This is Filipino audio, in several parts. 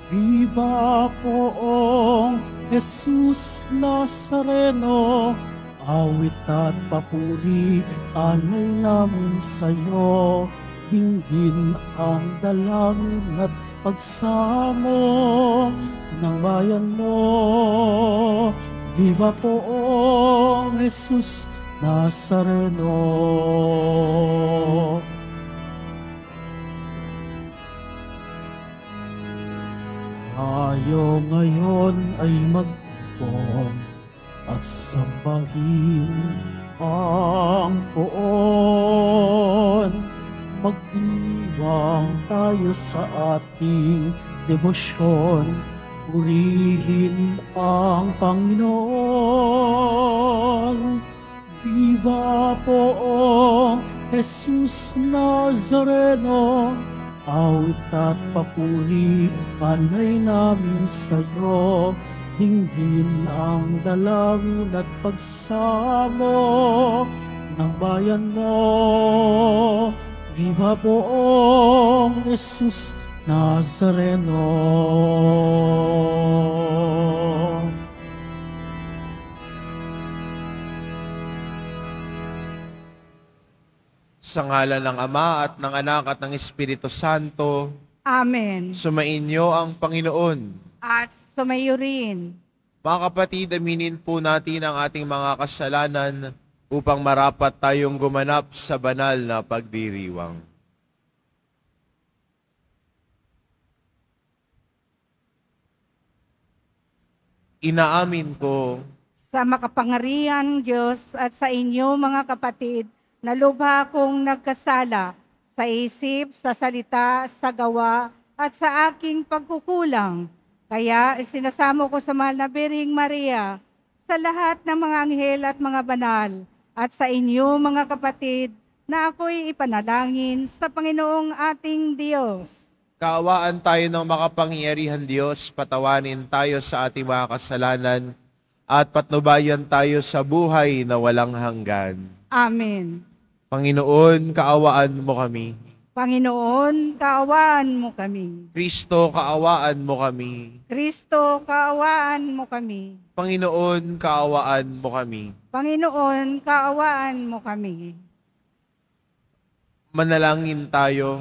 Viva poong Jesus Nazareno, awit at papuri alay namin sa'yo. Dinggin ang dalangin at pagsamo ng bayan mo. Viva poong Jesus Nazareno. Tayo ngayon ay magtipon at sambahin ang poon. Magdiwang tayo sa ating debosyon, purihin ang Panginoon. Viva poong Jesus Nazareno, awit at papuri alay namin sa'yo. Dinggin ang dalangin at pagsamo ng bayan mo. Viva poong Jesus Nazareno. Sa ngalan ng Ama at ng Anak at ng Espiritu Santo. Amen. Sumainyo ang Panginoon. At sumayo rin. Mga kapatid, aminin po natin ang ating mga kasalanan upang marapat tayong gumanap sa banal na pagdiriwang. Inaamin ko Sa makapangyarihang Diyos at sa inyo mga kapatid, na lubha akong nagkasala sa isip, sa salita, sa gawa, at sa aking pagkukulang. Kaya isinasamo ko sa mahal na Birheng Maria, sa lahat ng mga anghel at mga banal, at sa inyo mga kapatid, na ako'y ipanalangin sa Panginoong ating Diyos. kaawaan tayo ng makapangyarihan Diyos, patawanin tayo sa ating mga kasalanan, at patnubayan tayo sa buhay na walang hanggan. Amen. Panginoon, kaawaan mo kami. Panginoon, kaawaan mo kami. Kristo, kaawaan mo kami. Kristo, kaawaan mo kami. Panginoon, kaawaan mo kami. Panginoon, kaawaan mo kami. Manalangin tayo.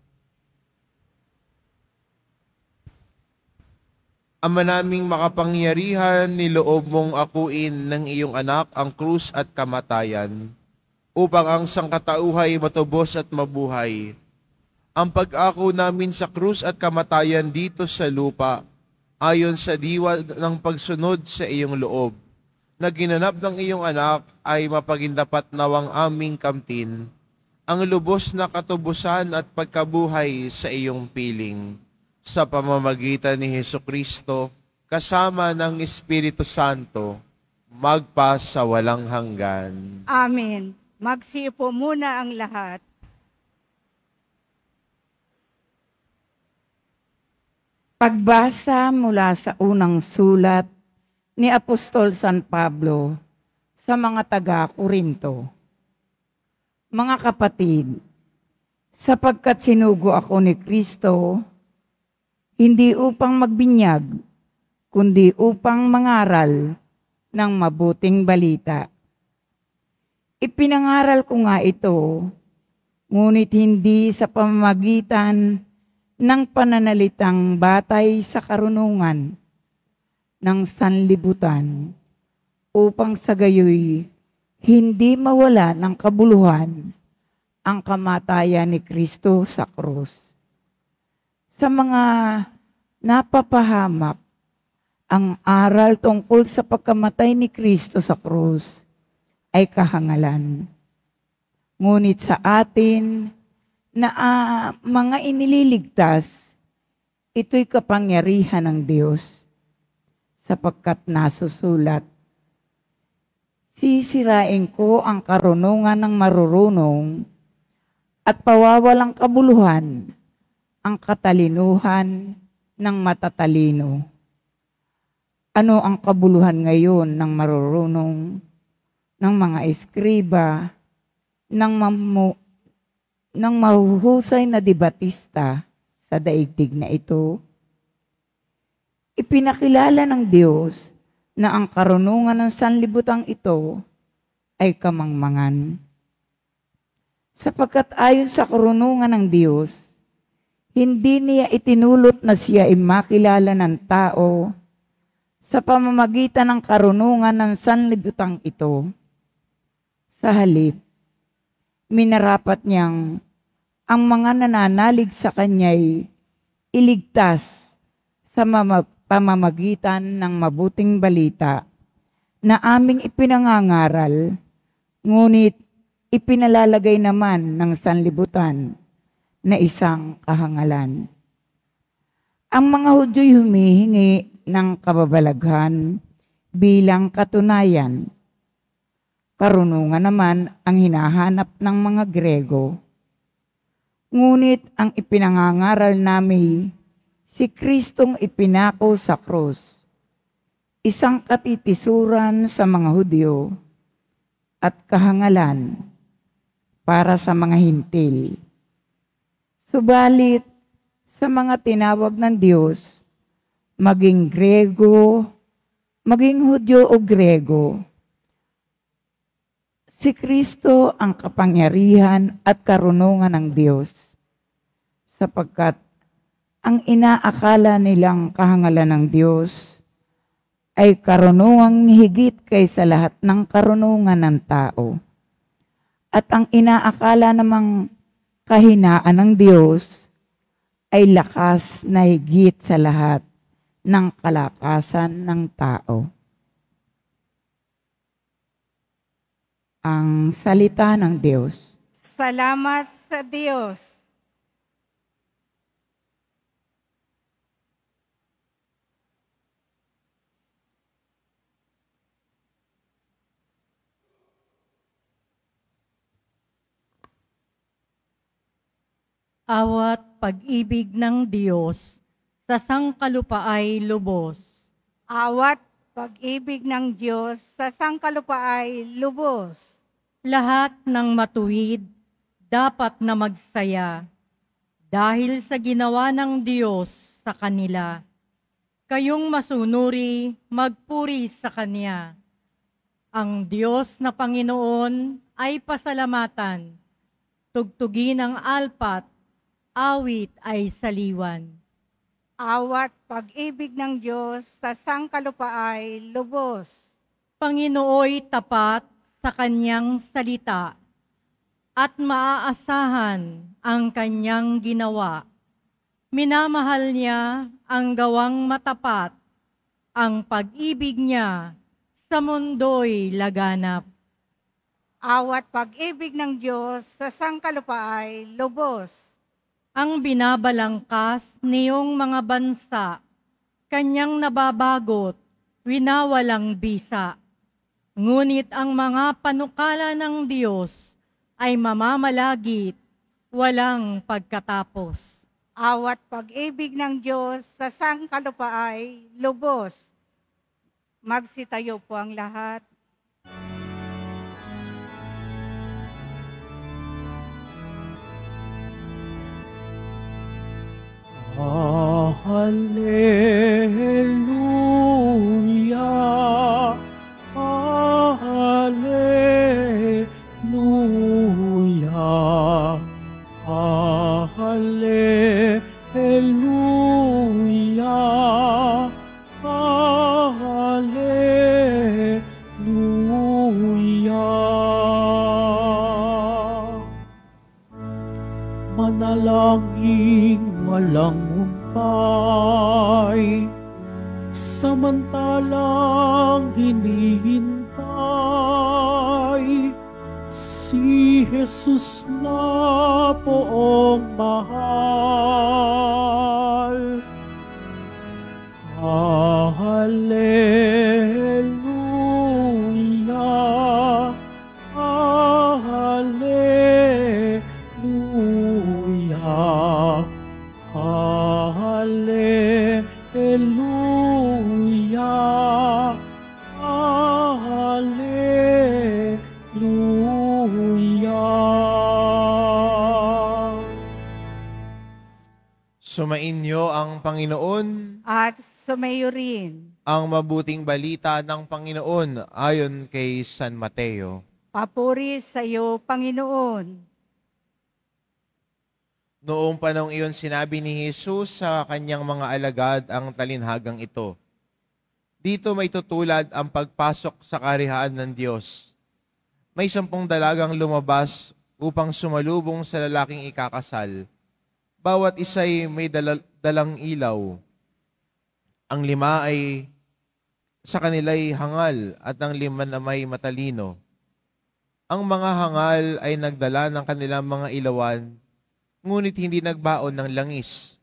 Ama naming makapangyarihan, niloob mong akuin ng iyong anak ang krus at kamatayan, upang ang sangkatauhay matubos at mabuhay. Ang pag-ako namin sa krus at kamatayan dito sa lupa, ayon sa diwa ng pagsunod sa iyong loob, na ginanap ng iyong anak ay mapagindapat nawang aming kamtin, ang lubos na katubusan at pagkabuhay sa iyong piling, sa pamamagitan ni Hesukristo, kasama ng Espiritu Santo, magpa sa walang hanggan. Amen. Magsiupo muna ang lahat. Pagbasa mula sa unang sulat ni Apostol San Pablo sa mga taga-Korinto. Mga kapatid, sapagkat sinugo ako ni Kristo, hindi upang magbinyag, kundi upang mangaral ng mabuting balita. Ipinangaral ko nga ito, ngunit hindi sa pamamagitan ng pananalitang batay sa karunungan ng sanlibutan, upang sa gayoy hindi mawala ng kabuluhan ang kamatayan ni Kristo sa krus. Sa mga napapahamak, ang aral tungkol sa pagkamatay ni Kristo sa krus ay kahangalan. Ngunit sa atin na mga inililigtas, ito'y kapangyarihan ng Diyos, sapagkat nasusulat, sisirain ko ang karunungan ng marurunong at pawawalang kabuluhan ang katalinuhan ng matatalino. Ano ang kabuluhan ngayon ng marurunong, ng mga eskriba, ng mahuhusay na debatista sa daigdig na ito? Ipinakilala ng Diyos na ang karunungan ng sanlibutang ito ay kamangmangan. Sapagkat ayon sa karunungan ng Diyos, hindi niya itinulot na siya ay makilala ng tao sa pamamagitan ng karunungan ng sanlibutang ito. Sa halip, minarapat niyang ang mga nananalig sa kanya'y iligtas sa pamamagitan ng mabuting balita na aming ipinangangaral, ngunit ipinalalagay naman ng sanlibutan na isang kahangalan. Ang mga Hudyo'y humihingi ng kababalaghan bilang katunayan. Karunungan naman ang hinahanap ng mga Grego. Ngunit ang ipinangangaral namin, si Kristong ipinako sa krus, isang katitisuran sa mga Hudyo at kahangalan para sa mga hintil. Subalit, sa mga tinawag ng Diyos, maging Grego, maging Hudyo o Grego, si Kristo ang kapangyarihan at karunungan ng Diyos, sapagkat ang inaakala nilang kahangalan ng Diyos ay karunungang higit kaysa lahat ng karunungan ng tao. At ang inaakala namang kahinaan ng Diyos ay lakas na higit sa lahat ng kalakasan ng tao. Ang salita ng Diyos. Salamat sa Diyos. Awat pag-ibig ng Diyos sa sangkalupaay lubos. Awat pag-ibig ng Diyos sa sangkalupaay lubos. Lahat ng matuwid dapat na magsaya dahil sa ginawa ng Diyos sa kanila. Kayong masunuri, magpuri sa Kanya. Ang Diyos na Panginoon ay pasalamatan. Tugtugin ang alpat, awit ay saliwan. Awat pag-ibig ng Diyos sa sangkalupaay lubos. Panginooy tapat sa kanyang salita at maaasahan ang kanyang ginawa. Minamahal niya ang gawang matapat, ang pag-ibig niya sa mundo'y laganap. Awat pag-ibig ng Diyos sa sangkalupaay lubos. Ang binabalangkas niyong mga bansa, kanyang nababagot, winawalang bisa. Ngunit ang mga panukala ng Diyos ay mamamalagit, walang pagkatapos. Awat pag-ibig ng Diyos sa sangkalupaay lubos. Magsitayo po ang lahat. Hallelujah, Hallelujah, Hallelujah, Hallelujah. Manalangin walang humpay, samantalang hinihintay si Jesus na poong mahal. Hallelujah, Hallelujah, Hallelujah, Hallelujah. Sumainyo ang Panginoon, at sumayo rin. ang mabuting balita ng Panginoon ayon kay San Mateo. Papuri sa iyo, Panginoon. Noong panahong iyon sinabi ni Jesus sa kanyang mga alagad ang talinhagang ito. Dito may tutulad ang pagpasok sa karihaan ng Diyos. May 10 dalagang lumabas upang sumalubong sa lalaking ikakasal. Bawat isa'y may dalang ilaw. Ang 5 ay sa kanila'y hangal at ang 5 na may matalino. Ang mga hangal ay nagdala ng kanilang mga ilawan, ngunit hindi nagbaon ng langis.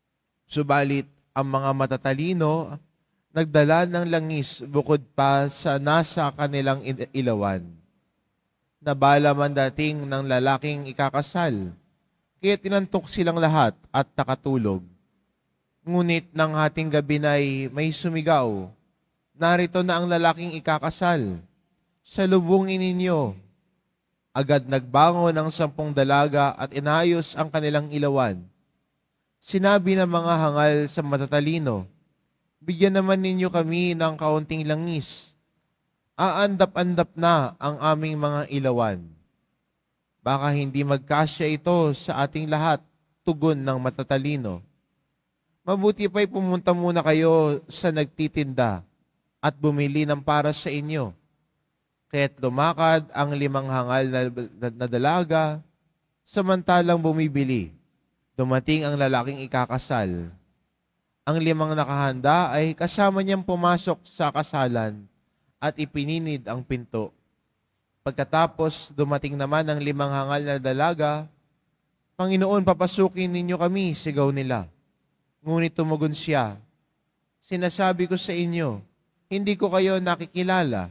Subalit ang mga matatalino nagdala ng langis bukod pa sa nasa kanilang ilawan. Nabala man dating ng lalaking ikakasal, kaya tinantok silang lahat at nakatulog. Ngunit ng hating gabi na'y may sumigaw, narito na ang lalaking ikakasal. Salubungin ninyo. Agad nagbangon ang 10 dalaga at inayos ang kanilang ilawan. Sinabi ng mga hangal sa matatalino, bigyan naman ninyo kami ng kaunting langis. Aandap-andap na ang aming mga ilawan. Baka hindi magkasya ito sa ating lahat, tugon ng matatalino. Mabuti pa'y pumunta muna kayo sa nagtitinda at bumili ng para sa inyo. Kaya't lumakad ang 5 hangal na dalaga, samantalang bumibili. Dumating ang lalaking ikakasal. Ang 5 nakahanda ay kasama niyang pumasok sa kasalan at ipininid ang pinto. Pagkatapos dumating naman ang 5 hangal na dalaga, Panginoon, papasukin ninyo kami, sigaw nila. Ngunit tumugon siya, sinasabi ko sa inyo, hindi ko kayo nakikilala.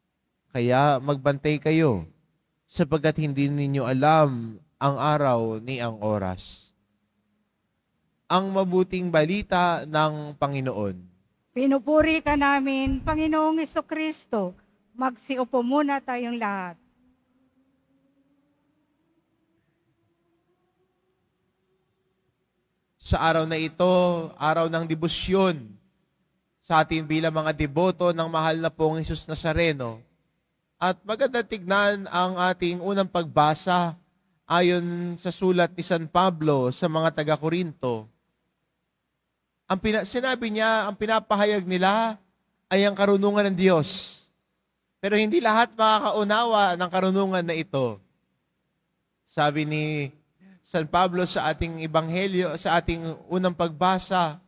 Kaya magbantay kayo, sapagkat hindi ninyo alam ang araw ni ang oras. Ang mabuting balita ng Panginoon. Pinupuri ka namin, Panginoong Jesucristo. Magsiupo muna tayong lahat. Sa araw na ito, araw ng debosyon, sa atin bilang mga deboto ng mahal na pong Jesus Nazareno. At maganda tignan ang ating unang pagbasa ayon sa sulat ni San Pablo sa mga taga-Korinto. Sinabi niya, ang pinapahayag nila ay ang karunungan ng Diyos. Pero hindi lahat makakaunawa ng karunungan na ito. Sabi ni San Pablo sa ating ebanghelyo, sa ating unang pagbasa,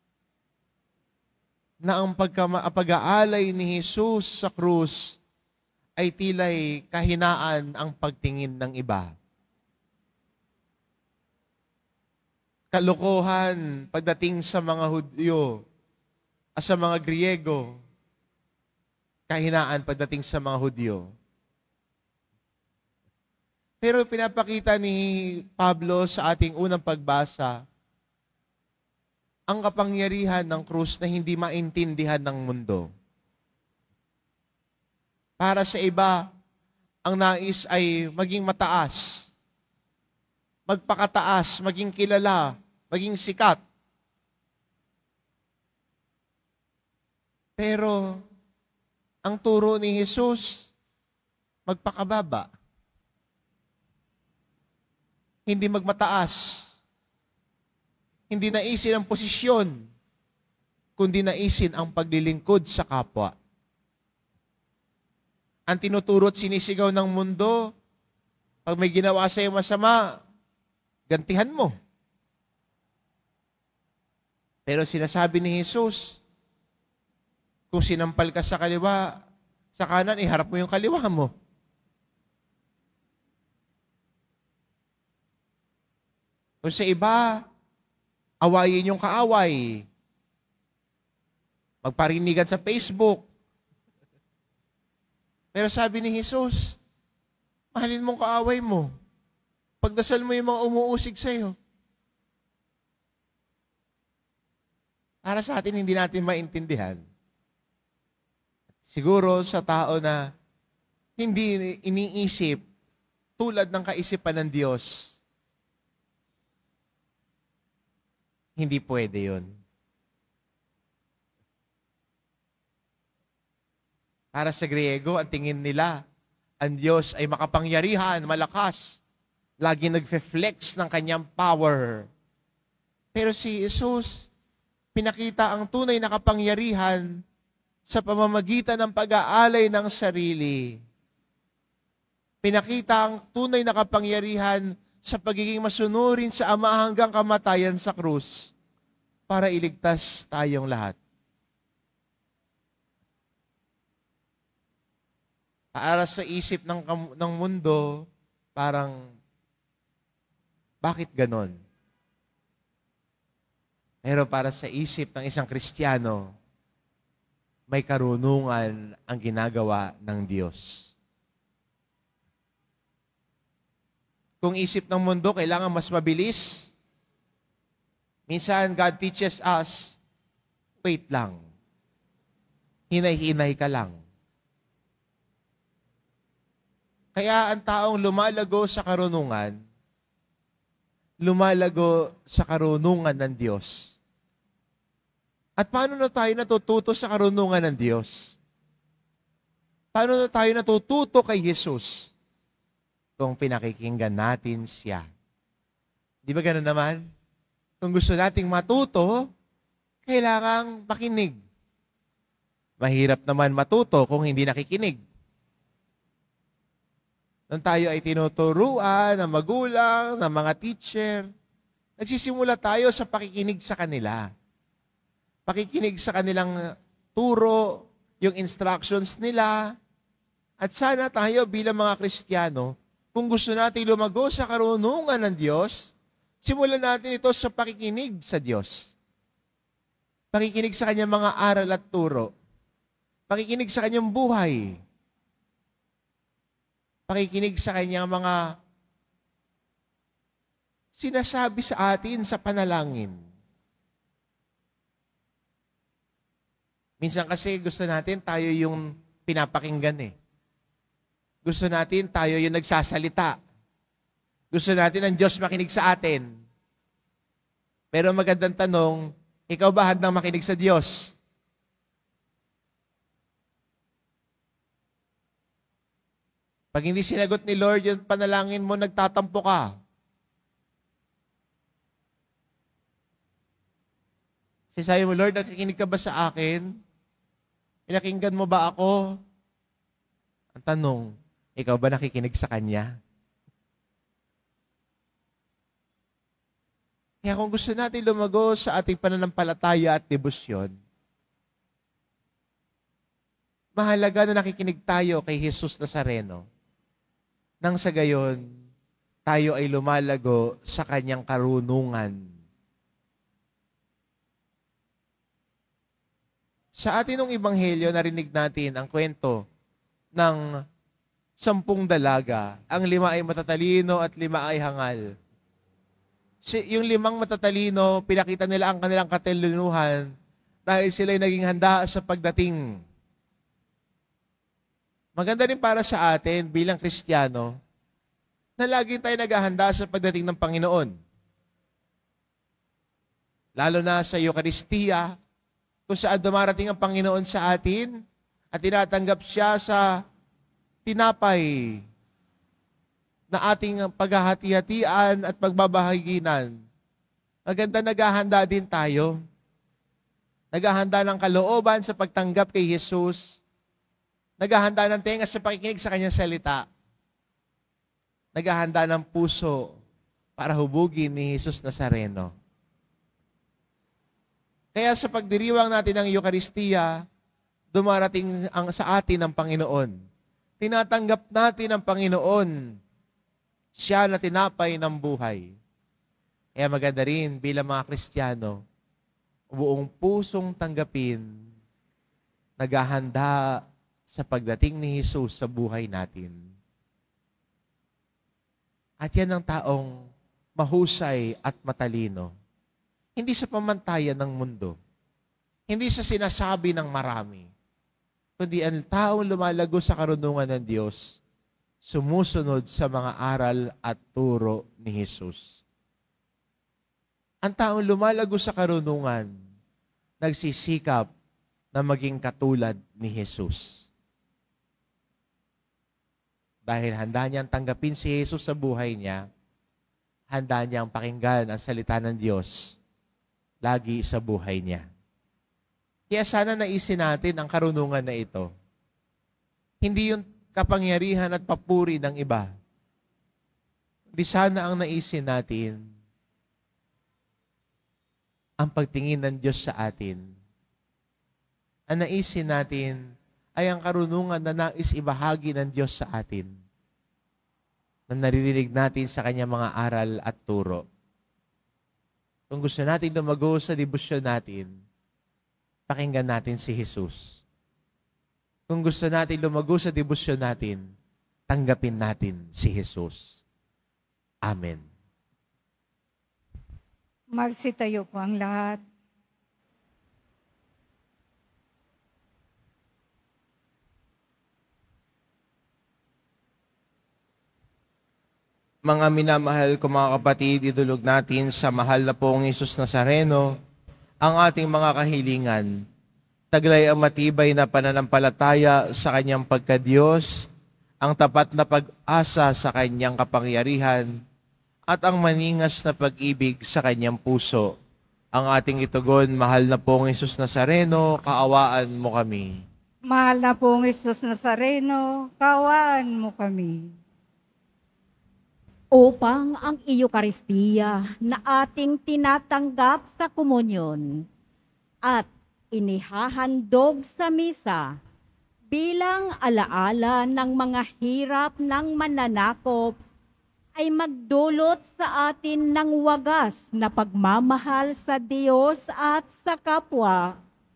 na ang pag-aalay ni Jesus sa krus ay tila'y kahinaan ang pagtingin ng iba. Kalokohan pagdating sa mga Hudyo at sa mga Griego, kahinaan pagdating sa mga Hudyo. Pero pinapakita ni Pablo sa ating unang pagbasa ang kapangyarihan ng krus na hindi maintindihan ng mundo. Para sa iba, ang nais ay maging mataas, magpakataas, maging kilala, maging sikat. Pero ang turo ni Jesus, magpakababa. Hindi magmataas. Hindi naisin ang posisyon, kundi naisin ang paglilingkod sa kapwa. Ang tinuturo at sinisigaw ng mundo, pag may ginawa sa iyo masama, gantihan mo. Pero sinasabi ni Jesus, kung sinampal ka sa kaliwa, sa kanan, iharap mo yung kaliwa mo. Kung sa iba, awayin yung kaaway. Magparinigan sa Facebook. Pero sabi ni Jesus, mahalin mong kaaway mo. Pagdasal mo yung mga umuusig sa'yo. Para sa atin, hindi natin maintindihan. Siguro sa tao na hindi iniisip tulad ng kaisipan ng Diyos. Hindi pwede yun. Para sa Griego, ang tingin nila, ang Diyos ay makapangyarihan, malakas. Lagi nagfe-flex ng kanyang power. Pero si Jesus, pinakita ang tunay na kapangyarihan sa pamamagitan ng pag-aalay ng sarili. Pinakita ang tunay na kapangyarihan sa pagiging masunurin sa Ama hanggang kamatayan sa krus para iligtas tayong lahat. Para sa isip ng mundo, parang, bakit ganon? Pero para sa isip ng isang Kristiyano, may karunungan ang ginagawa ng Diyos. Kung isip ng mundo, kailangan mas mabilis. Minsan, God teaches us, wait lang. Hinay-hinay ka lang. Kaya ang taong lumalago sa karunungan, lumalago sa karunungan ng Diyos. At paano na tayo natututo sa karunungan ng Diyos? Paano na tayo natututo kay Jesus? Kung pinakikinggan natin siya. Di ba ganun naman? Kung gusto nating matuto, kailangang makinig. Mahirap naman matuto kung hindi nakikinig. Nung tayo ay tinuturuan ng magulang, ng mga teacher, nagsisimula tayo sa pakikinig sa kanila. Pakikinig sa kanilang turo, yung instructions nila. At sana tayo bilang mga Kristiyano, kung gusto natin lumago sa karunungan ng Diyos, simulan natin ito sa pakikinig sa Diyos. Pakikinig sa kanyang mga aral at turo. Pakikinig sa kanyang buhay. Pakikinig sa kanyang mga sinasabi sa atin sa panalangin. Minsan kasi gusto natin tayo yung pinapakinggan eh. Gusto natin tayo yung nagsasalita. Gusto natin ang Diyos makinig sa atin. Pero magandang tanong, ikaw ba handang makinig sa Diyos? Pag hindi sinagot ni Lord yung panalangin mo, nagtatampo ka. Sabi mo, Lord, nakikinig ka ba sa akin? Pinakinggan mo ba ako? Ang tanong, ikaw ba nakikinig sa Kanya? Kaya kung gusto natin lumago sa ating pananampalataya at debosyon, mahalaga na nakikinig tayo kay Jesus Nazareno. Nang sa gayon, tayo ay lumalago sa kanyang karunungan. Sa atin ng Ebanghelyo, narinig natin ang kwento ng 10 dalaga. Ang 5 ay matatalino at 5 ay hangal. Yung 5 matatalino, pinakita nila ang kanilang katalinuhan dahil sila ay naging handa sa pagdating. Maganda rin para sa atin bilang Kristiyano na lagi tayo naghahanda sa pagdating ng Panginoon. Lalo na sa Eucharistia, kung saan dumarating ang Panginoon sa atin at tinatanggap siya sa tinapay na ating paghahati-hatian at pagbabahaginan. Maganda naghahanda din tayo. Naghahanda ng kalooban sa pagtanggap kay Jesus. Naghahanda ng tenga sa pakikinig sa kanyang salita. Naghahanda ng puso para hubugin ni Jesus Nazareno. Kaya sa pagdiriwang natin ng Eucharistia, dumarating sa atin ang Panginoon. Tinatanggap natin ang Panginoon. Siya na tinapay ng buhay. Kaya maganda rin bilang mga Kristiyano, buong pusong tanggapin, naghahanda sa pagdating ni Jesus sa buhay natin. At yan ang taong mahusay at matalino. Hindi sa pamantayan ng mundo. Hindi sa sinasabi ng marami. Kundi ang taong lumalago sa karunungan ng Diyos, sumusunod sa mga aral at turo ni Jesus. Ang taong lumalago sa karunungan, nagsisikap na maging katulad ni Jesus. Dahil handa niyang tanggapin si Jesus sa buhay niya, handa niyang pakinggan ang salita ng Diyos lagi sa buhay niya. Kaya sana naisin natin ang karunungan na ito. Hindi yung kapangyarihan at papuri ng iba. Hindi sana ang naisin natin ang pagtingin ng Diyos sa atin. Ang naisin natin ay ang karunungan na nais ibahagi ng Diyos sa atin, na naririnig natin sa Kanyang mga aral at turo. Kung gusto natin lumago sa debosyon natin, pakinggan natin si Jesus. Kung gusto natin lumago sa debosyon natin, tanggapin natin si Jesus. Amen. Magsitayo po ang lahat. Mga minamahal ko mga kapatid, idulog natin sa mahal na pong Jesus Nazareno ang ating mga kahilingan. Taglay ang matibay na pananampalataya sa Kanyang pagkadiyos, ang tapat na pag-asa sa Kanyang kapangyarihan, at ang maningas na pag-ibig sa Kanyang puso. Ang ating itugon, mahal na pong Jesus Nazareno, kaawaan mo kami. Mahal na pong Jesus Nazareno, kaawaan mo kami. Upang ang Eucharistia na ating tinatanggap sa komunyon at inihahandog sa misa bilang alaala ng mga hirap ng mananakop ay magdulot sa atin ng wagas na pagmamahal sa Diyos at sa kapwa.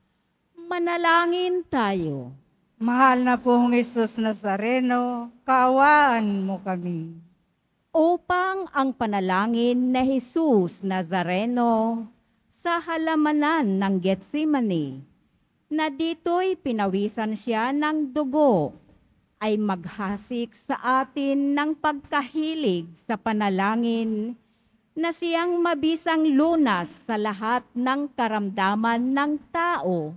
Manalangin tayo. Mahal na pong Jesus Nazareno, kaawaan mo kami. Upang ang panalangin na Jesus Nazareno sa halamanan ng Getsemani, na dito'y pinawisan siya ng dugo, ay maghasik sa atin ng pagkahilig sa panalangin na siyang mabisang lunas sa lahat ng karamdaman ng tao.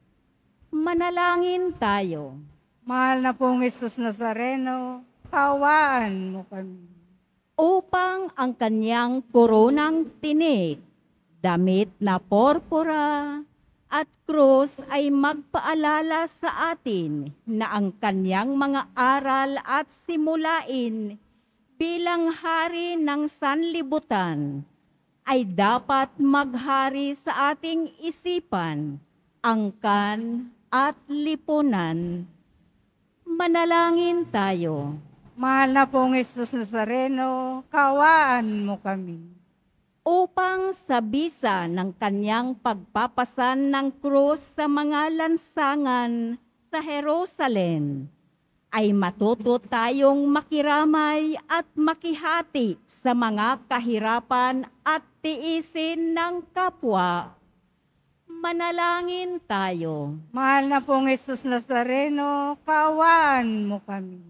Manalangin tayo. Mahal na pong Jesus Nazareno, kaawaan mo kami. Upang ang kanyang koronang tinik, damit na porpora at krus ay magpaalala sa atin na ang kanyang mga aral at simulain bilang hari ng sanlibutan ay dapat maghari sa ating isipan, angkan at lipunan. Manalangin tayo. Mahal na pong Jesus Nazareno, kaawaan mo kami. Upang sa bisa ng kanyang pagpapasan ng krus sa mga lansangan sa Jerusalem, ay matuto tayong makiramay at makihati sa mga kahirapan at tiisin ng kapwa. Manalangin tayo. Mahal na pong Jesus Nazareno, kaawaan mo kami.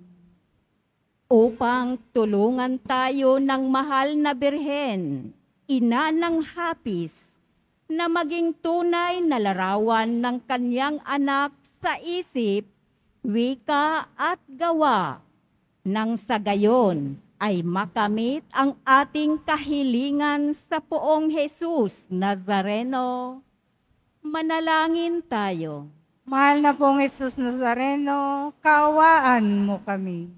Upang tulungan tayo ng mahal na Birhen, ina ng hapis, na maging tunay na larawan ng kanyang anak sa isip, wika at gawa, nang sa gayon ay makamit ang ating kahilingan sa poong Jesus Nazareno. Manalangin tayo. Mahal na pong Jesus Nazareno, kaawaan mo kami.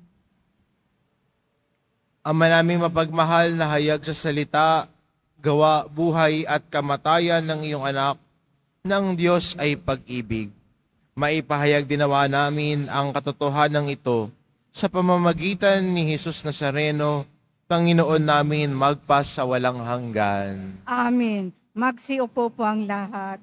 Ama naming mapagmahal na hayag sa salita, gawa, buhay at kamatayan ng iyong anak, ng Diyos ay pag-ibig. Maipahayag dinawa namin ang katotohanan ito sa pamamagitan ni Jesus Nazareno, Panginoon namin magpa sa walang hanggan. Amen. Magsiupo po ang lahat.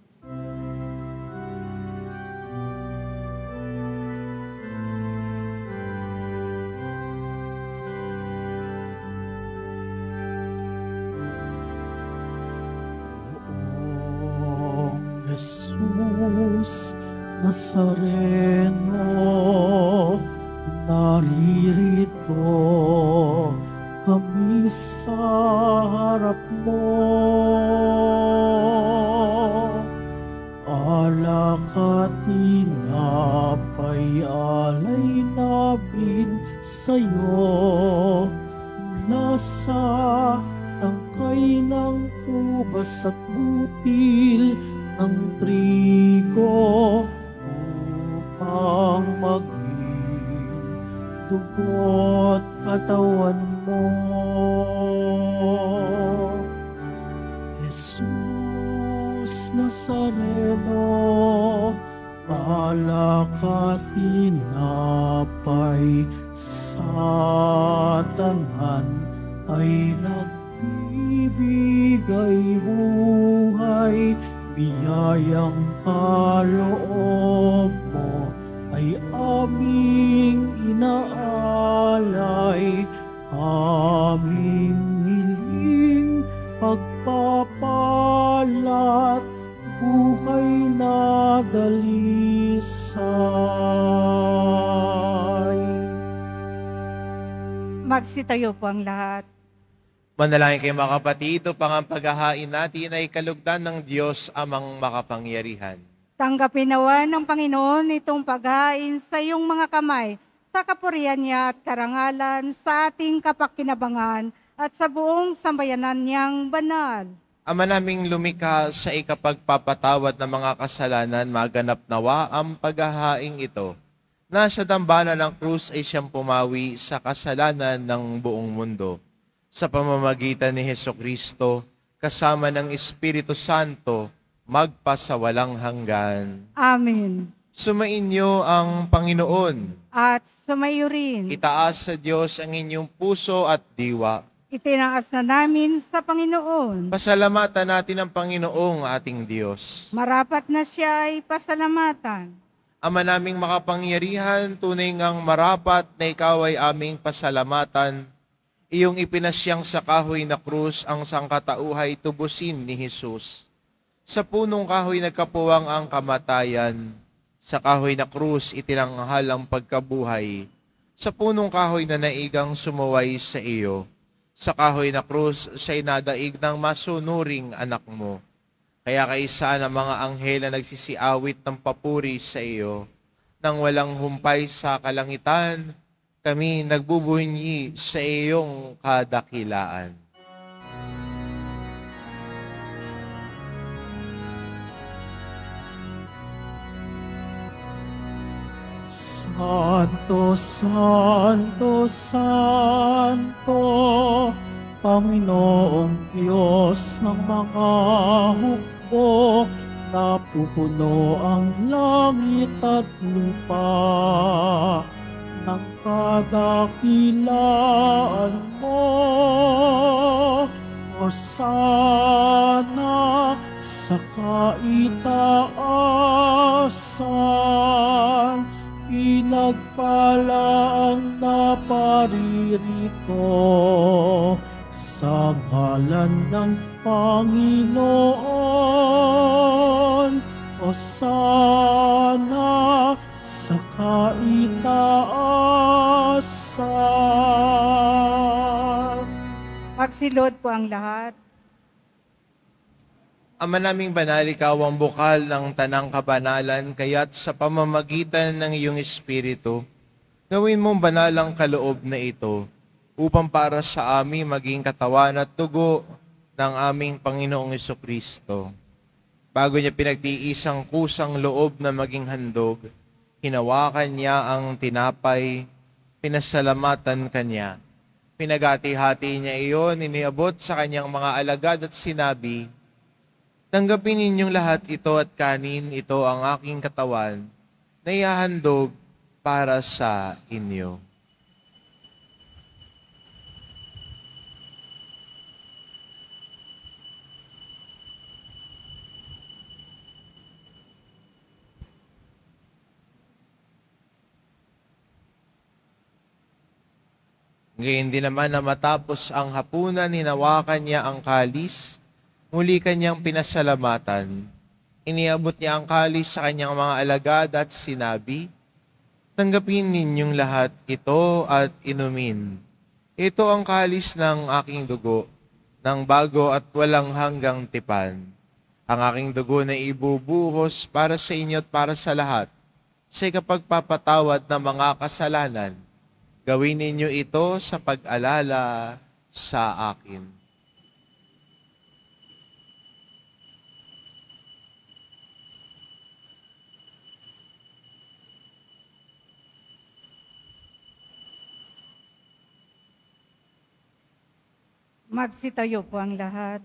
Jesus Nazareno, naririto kami sa harap mo. Alak at tinapay alay namin sa'yo. Mula sa tangkay ng ubas at butil ng trigo upang maging dugo't katawan mo. Jesus Nazareno, alak at tinapay sa tanan ay nagbibigay buhay. Biyayang kaloob mo ay aming inaalay, aming hiling pagpapalat, buhay na dalisay. Magsitayo po ang lahat. Manalangin kayo mga kapatid, ito pang ang paghahain natin ay kalugdan ng Diyos amang makapangyarihan. Tanggapin nawa ng Panginoon itong paghain sa iyong mga kamay, sa kapurihan niya at karangalan, sa ating kapakinabangan at sa buong sambayanan niyang banal. Ama naming lumikha sa ikapagpapatawad ng mga kasalanan, maganap nawa ang paghahaing ito. Nasa dambana ng krus ay siyang pumawi sa kasalanan ng buong mundo. Sa pamamagitan ni Hesukristo, kasama ng Espiritu Santo, magpasawalang hanggan. Amen. Sumainyo ang Panginoon. At sumayo rin. Itaas sa Diyos ang inyong puso at diwa. Itinaas na namin sa Panginoon. Pasalamatan natin ang Panginoong ating Diyos. Marapat na siya ay pasalamatan. Ama naming makapangyarihan, tunay ngang marapat na ikaw ay aming pasalamatan. Iyong ipinasyang sa kahoy na krus ang sangkatauhay tubusin ni Jesus. Sa punong kahoy nagkapuwang ang kamatayan. Sa kahoy na krus itinanghal ang pagkabuhay. Sa punong kahoy na naigang sumuway sa iyo. Sa kahoy na krus siya'y nadaig ng masunuring anak mo. Kaya kaisa ng mga anghel na nagsisiawit ng papuri sa iyo. Nang walang humpay sa kalangitan, kami nagbubunyi sa iyong kadakilaan. Santo, Santo, Santo, Panginoong Diyos ng mga hukbo, napupuno ang langit at lupa ng kadakilaan mo. Hosana sa kaitaasan, pinagpala ang naparirito sa ngalan ng Panginoon. Hosana sa kaitaasan. Magsilod po ang lahat. Ama naming banal, ikaw ang bukal ng tanang kabanalan, kaya't sa pamamagitan ng iyong Espiritu, gawin mong banal ang kaloob na ito, upang para sa amin maging katawan at dugo ng aming Panginoong Jesucristo. Bago niya pinagtiis ang kusang loob na maging handog, hinawakan niya ang tinapay, pinasalamatan kanya. Pinagati-hati niya iyon, iniabot sa kanyang mga alagad at sinabi, "Tanggapin ninyong lahat ito at kanin, ito ang aking katawan na ihahandog para sa inyo." Ngayon din naman na matapos ang hapunan, hinawakan niya ang kalis, muli kanyang pinasalamatan. Iniabot niya ang kalis sa kanyang mga alagad at sinabi, "Tanggapin ninyong lahat ito at inumin. Ito ang kalis ng aking dugo, ng bago at walang hanggang tipan. Ang aking dugo na ibubuhos para sa inyo at para sa lahat, sa ikapagpapatawad ng mga kasalanan. Gawin ninyo ito sa pag-alala sa akin. Magsitayo po ang lahat.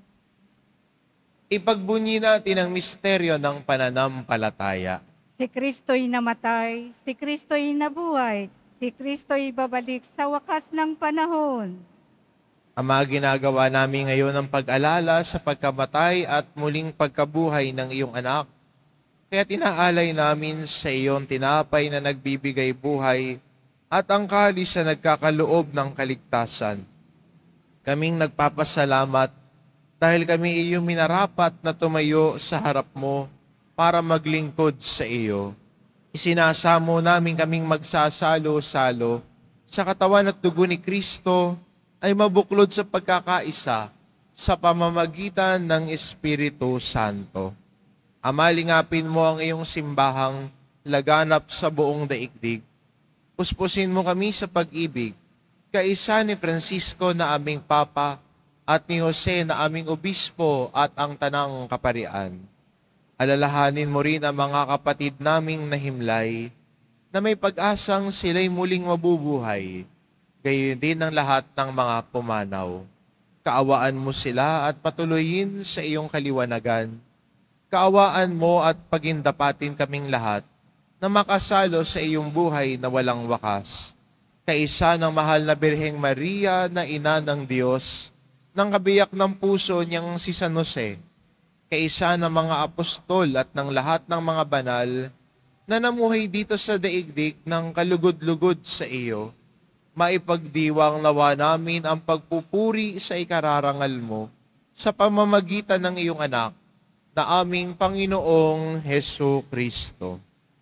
Ipagbunyi natin ang misteryo ng pananampalataya. Si Kristo'y namatay, si Kristo'y nabuhay, si Kristo'y babalik sa wakas ng panahon. Ama, ginagawa namin ngayon ang pag-alala sa pagkamatay at muling pagkabuhay ng iyong anak. Kaya tinaalay namin sa iyong tinapay na nagbibigay buhay at ang kalis na nagkakaloob ng kaligtasan. Kaming nagpapasalamat dahil kami iyong minarapat na tumayo sa harap mo para maglingkod sa iyo. Isinasamo namin kaming magsasalo-salo sa katawan at dugo ni Kristo ay mabuklod sa pagkakaisa sa pamamagitan ng Espiritu Santo. Ama, lingapin mo ang iyong simbahang laganap sa buong daigdig. Puspusin mo kami sa pag-ibig, kaisa ni Francisco na aming Papa at ni Jose na aming Obispo at ang Tanang Kaparian. Alalahanin mo rin ang mga kapatid naming nahimlay na may pag-asang sila'y muling mabubuhay, gayon din ang lahat ng mga pumanaw. Kaawaan mo sila at patuloyin sa iyong kaliwanagan. Kaawaan mo at pagindapatin kaming lahat na makasalo sa iyong buhay na walang wakas. Kaisa ng mahal na Birheng Maria na ina ng Diyos, ng kabiyak ng puso niyang si San Jose, kaisa ng mga apostol at ng lahat ng mga banal na namuhay dito sa daigdig ng kalugod-lugod sa iyo, maipagdiwang nawa namin ang pagpupuri sa ikararangal mo sa pamamagitan ng iyong anak na aming Panginoong Hesu Kristo.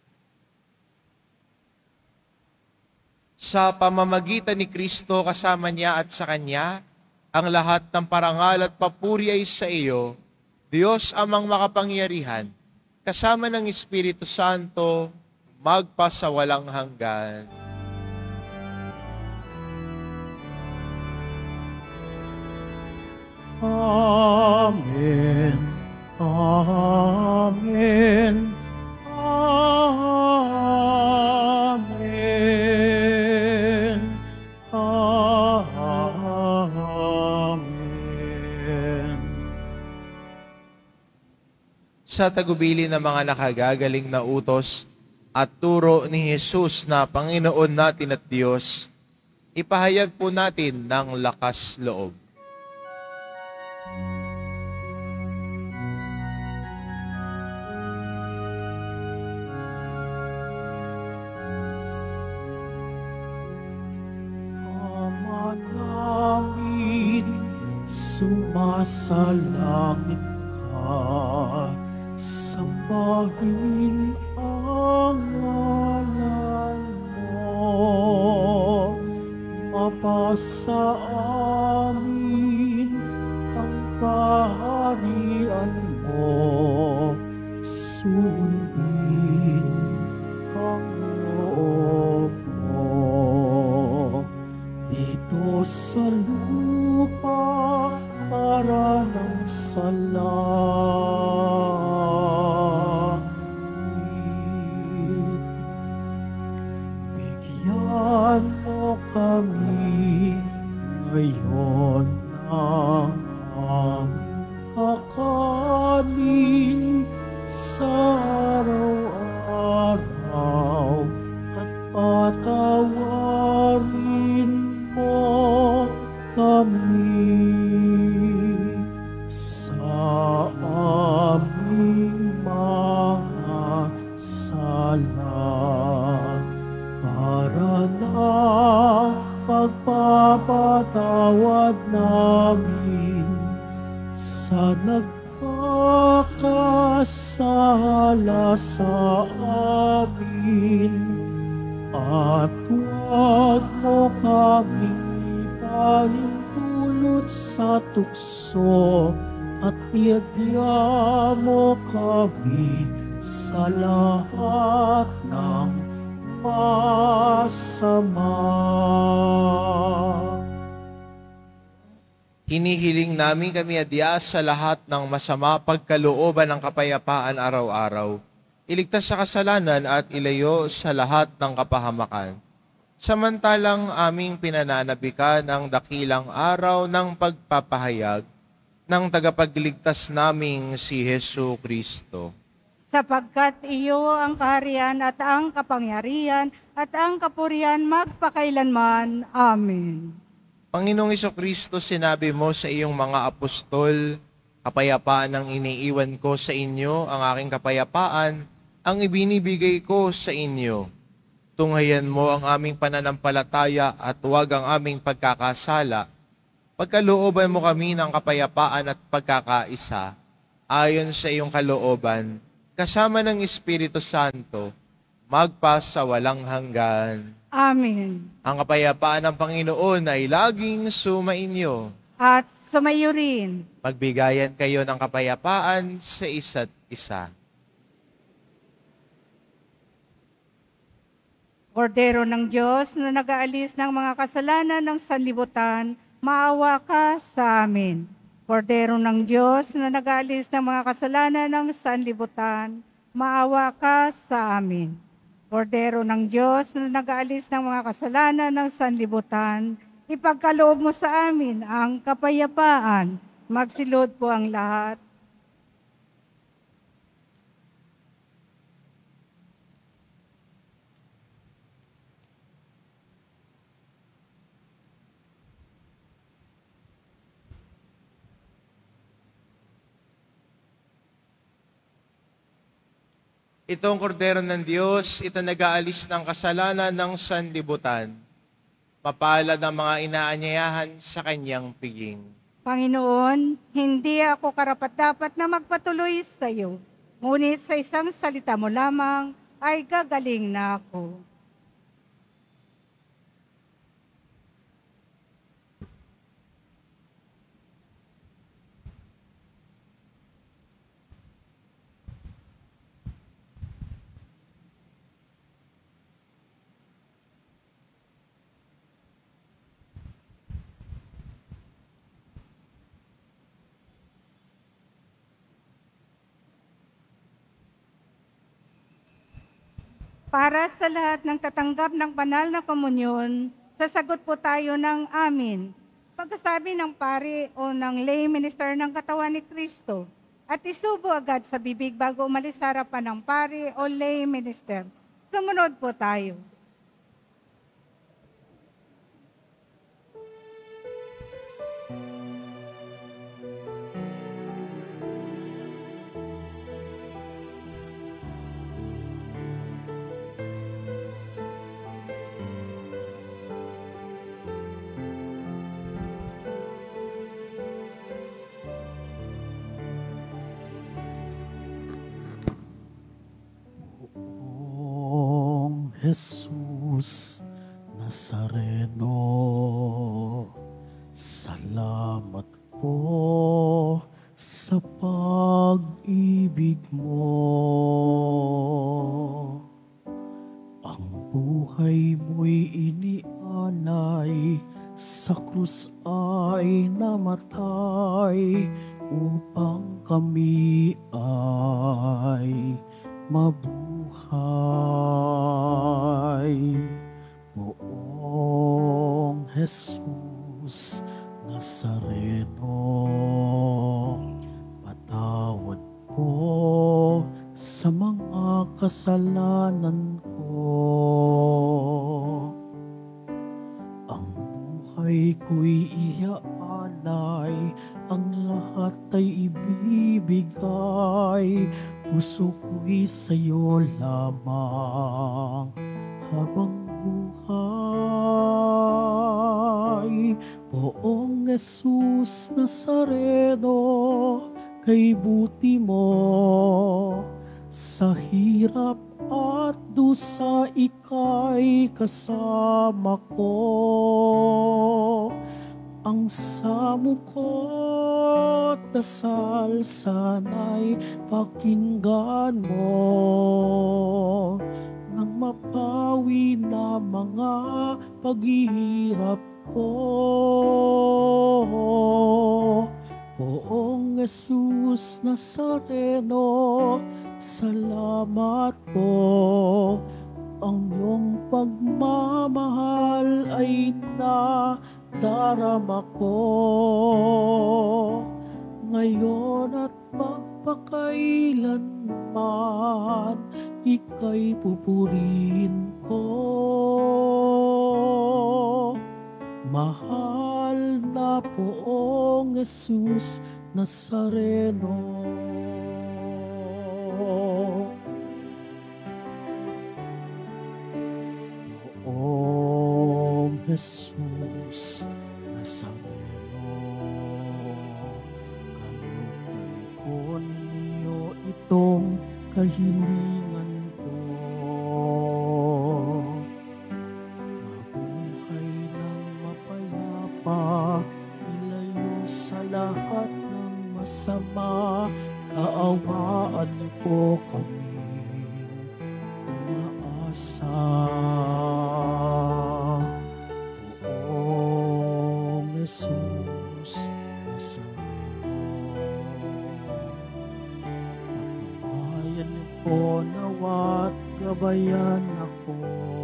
Sa pamamagitan ni Kristo kasama niya at sa Kanya, ang lahat ng parangal at papuri ay sa iyo, Diyos amang makapangyarihan, kasama ng Espiritu Santo, magpasawalang hanggan. Amen. Amen. Amen. Amen. Sa tagubili ng mga nakagagaling na utos at turo ni Jesus na Panginoon natin at Diyos, ipahayag po natin ng lakas loob. Ama namin, sumasalangit ka, sambahin ang ngalan mo, mapasa amin ang kaharian mo, sundin ang loob mo dito sa lupa para ng salangit. Bigyan mo kami ngayon ng aming kakanin sa araw-araw at patawarin mo kami sa aming mga sala para na pagpapatawad namin sa nagkakasala sa amin, at huwag mo kaming pahintulot sa tukso at iadya mo kami sa lahat ng masama. Hinihiling namin kami adya sa lahat ng masama pagkalooban ng kapayapaan araw-araw. Iligtas sa kasalanan at ilayo sa lahat ng kapahamakan. Samantalang aming pinananabikan ang dakilang araw ng pagpapahayag ng tagapagligtas naming si Hesu Kristo. Sapagkat iyo ang kaharian at ang kapangyarihan at ang kapurihan magpakailanman. Amen. Panginoong Kristo, sinabi mo sa iyong mga apostol, kapayapaan ang iniiwan ko sa inyo, ang aking kapayapaan ang ibinibigay ko sa inyo. Tunghayan mo ang aming pananampalataya at huwag ang aming pagkakasala. Pagkalooban mo kami ng kapayapaan at pagkakaisa, ayon sa iyong kalooban, kasama ng Espiritu Santo, magpa sa walang hanggan. Amen. Ang kapayapaan ng Panginoon ay laging sumainyo. At sumayo rin. Magbigayan kayo ng kapayapaan sa isa't isa. Kordero ng Diyos na nag-aalis ng mga kasalanan ng sanlibutan, maawa ka sa amin. Kordero ng Diyos na nag-aalis ng mga kasalanan ng sanlibutan, maawa ka sa amin. Kordero ng Diyos na nag-aalis ng mga kasalanan ng sanlibutan, ipagkaloob mo sa amin ang kapayapaan. Magsilod po ang lahat. Itong kordero ng Diyos, ito nag-aalis ng kasalanan ng sanlibutan. Mapalad ang mga inaanyayahan sa kanyang piging. Panginoon, hindi ako karapat-dapat na magpatuloy sa iyo. Ngunit sa isang salita mo lamang ay gagaling na ako. Para sa lahat ng tatanggap ng banal na komunyon, sasagot po tayo ng amin. Pagkasabi ng pari o ng lay minister ng katawan ni Kristo, at isubo agad sa bibig bago umalis sa harapan ng pari o lay minister. Sumunod po tayo. Jesus Nazareno, salamat po sa pag-ibig mo. Ang buhay mo'y inialay, sa krus ay namatay, upang kami ay mabuhay. Poong Jesus Nazareno, patawad po sa mga kasalanan ko. Ang buhay ko'y iaalay, ang lahat ay ibibigay, puso ko'y sa'yo lamang habang buhay. Poong Jesus Nazareno, kay buti mo sa hirap at dusa ika'y kasama ko. ang samuko't dasal sana'y pakinggan mo, nang mapawi na mga paghihirap ko. Poong Jesus Nazareno, salamat po. Ang iyong pagmamahal ay nadarama ko. Ngayon at magpakailanman, ika'y pupurihin ko. Mahal na Poong Jesus Nazareno. Poong Jesus Nazareno, kalutan po ninyo itong kahilingan ko. Mabuhay ng mapayapa, ilayo sa lahat ng masama, kaawaan niyo po kami umaasa. Poong Jesus Nazareno, pagpapayan niyo po nawa't gabayan ako.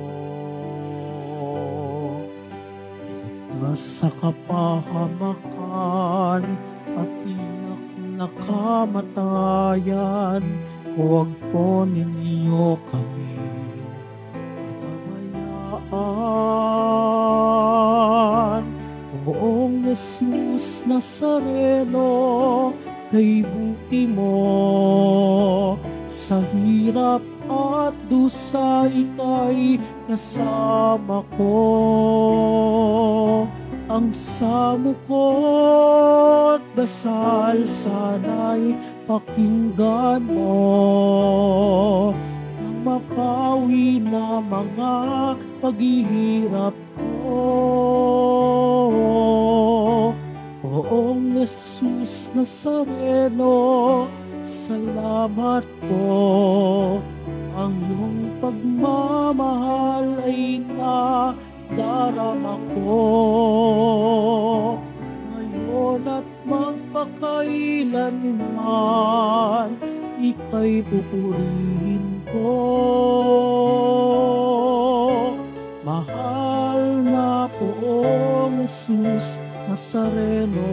Ligtas sa kapahamakan at tiyak na kamatayan, huwag po ninyo kami pababayaan. Poong Jesus Nazareno, kay buti mo, sa hirap at dusa ika'y kasama ko. Ang samuko't dasal sana'y pakinggan mo, nang mapawi na mga paghihirap ko. Poong Jesus Nazareno, salamat po. Ang iyong pagmamahal ay nadarama ko. Ngayon at magpakailanman, ika'y pupurihin ko. Mahal na Poong Jesus Nazareno.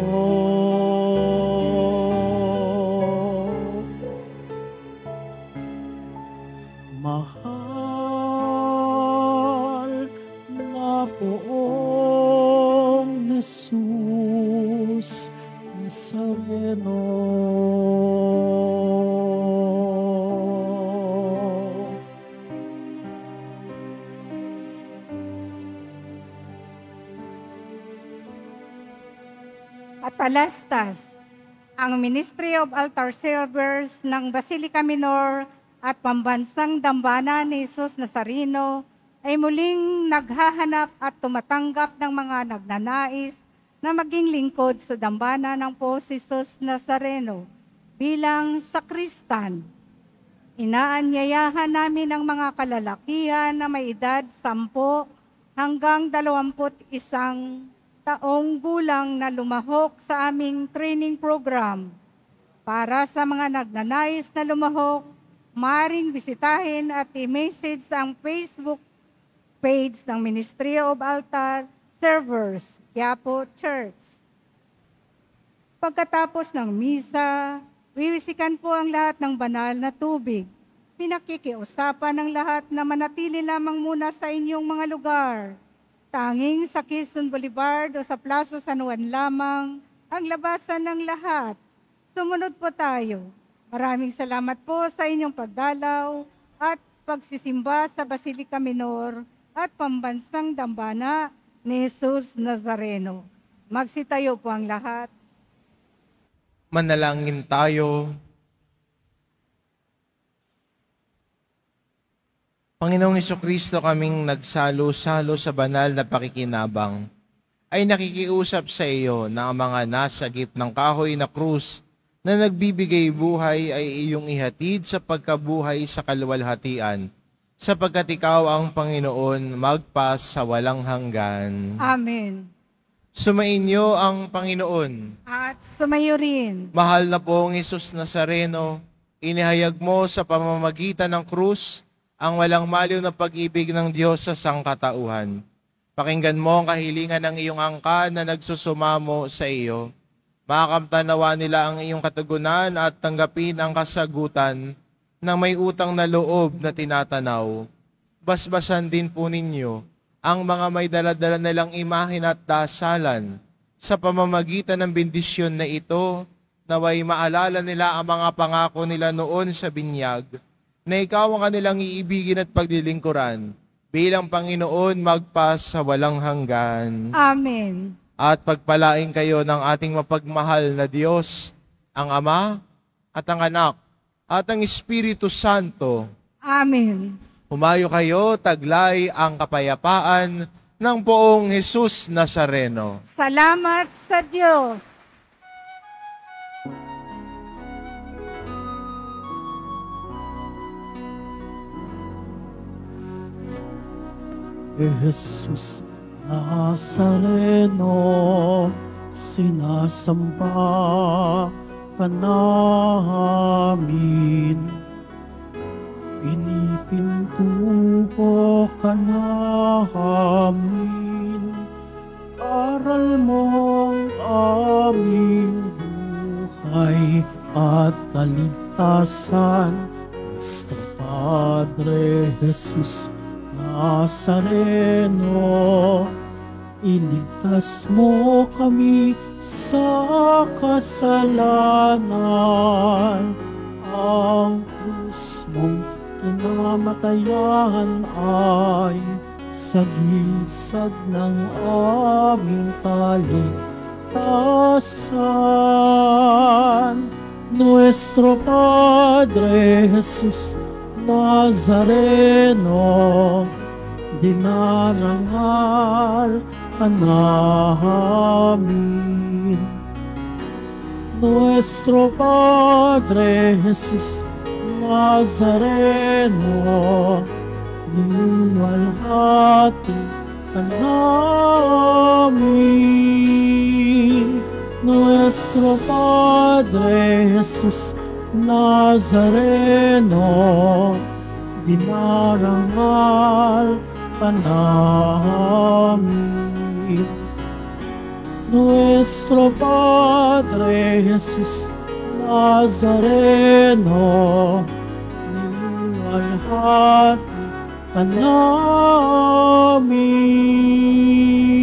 Mahal na Poong Jesus Nazareno. At alastas, ang Ministry of Altar Servers ng Basilica Minor at Pambansang Dambana ni Jesus Nazareno ay muling naghahanap at tumatanggap ng mga nagnanais na maging lingkod sa dambana ng po Jesus Nazareno bilang sakristan. Inaanyayahan namin ang mga kalalakihan na may edad 10 hanggang 21 taong gulang na lumahok sa aming training program. Para sa mga nagnanais na lumahok, maaaring bisitahin at i-message ang Facebook page ng Ministry of Altar Servers, Quiapo Church. Pagkatapos ng misa, wiwisikan po ang lahat ng banal na tubig. Pinakikiusapan ng lahat na manatili lamang muna sa inyong mga lugar. Tanging sa Quezon Boulevard o sa Plaza San Juan lamang ang labasan ng lahat. Sumunod po tayo. Maraming salamat po sa inyong pagdalaw at pagsisimba sa Basilica Minor at Pambansang Dambana ni Jesus Nazareno. Magsitayo po ang lahat. Manalangin tayo. Panginoong Hesukristo, kaming nagsalo-salo sa banal na pakikinabang, ay nakikiusap sa iyo na ang mga nasagip ng kahoy na krus na nagbibigay buhay ay iyong ihatid sa pagkabuhay sa kaluwalhatian, sapagkat ikaw ang Panginoon magpas sa walang hanggan. Amen. Sumainyo ang Panginoon. At sumayo rin. Mahal na pong Jesus Nazareno, inihayag mo sa pamamagitan ng krus ang walang maliw na pag-ibig ng Diyos sa sangkatauhan. Pakinggan mo ang kahilingan ng iyong angkan na nagsusumamo sa iyo. Makakamtanawa nila ang iyong katugunan at tanggapin ang kasagutan ng may utang na loob na tinatanaw. Basbasan din po ninyo ang mga may daladala nilang imahin at dasalan sa pamamagitan ng bendisyon na ito, naway maalala nila ang mga pangako nila noon sa binyag, na ikaw ang kanilang iibigin at paglilingkuran bilang Panginoon magpas sa walang hanggan. Amen. At pagpalain kayo ng ating mapagmahal na Diyos, ang Ama at ang Anak at ang Espiritu Santo. Amen. Humayo kayo, taglay ang kapayapaan ng poong Jesus Nazareno. Salamat sa Diyos. Jesus Nazareno, sinasamba ka namin. Pinipintuho ka namin. Aral mo ang aming buhay at kaligtasan. Nuestro Padre Jesus Nazareno, iligtas mo kami sa kasalanan. Ang krus mong kinamatayan ay sagisag ng aming kaligtasan. Nuestro Padre Jesus Nazareno, dinarangal ka namin. Nuestro Padre Jesus Nazareno, niluwalhati ka namin. Nuestro Padre Jesus Nazareno, dinarangal ka namin. Nuestro Padre Jesus Nazareno, niluwalhati ka namin.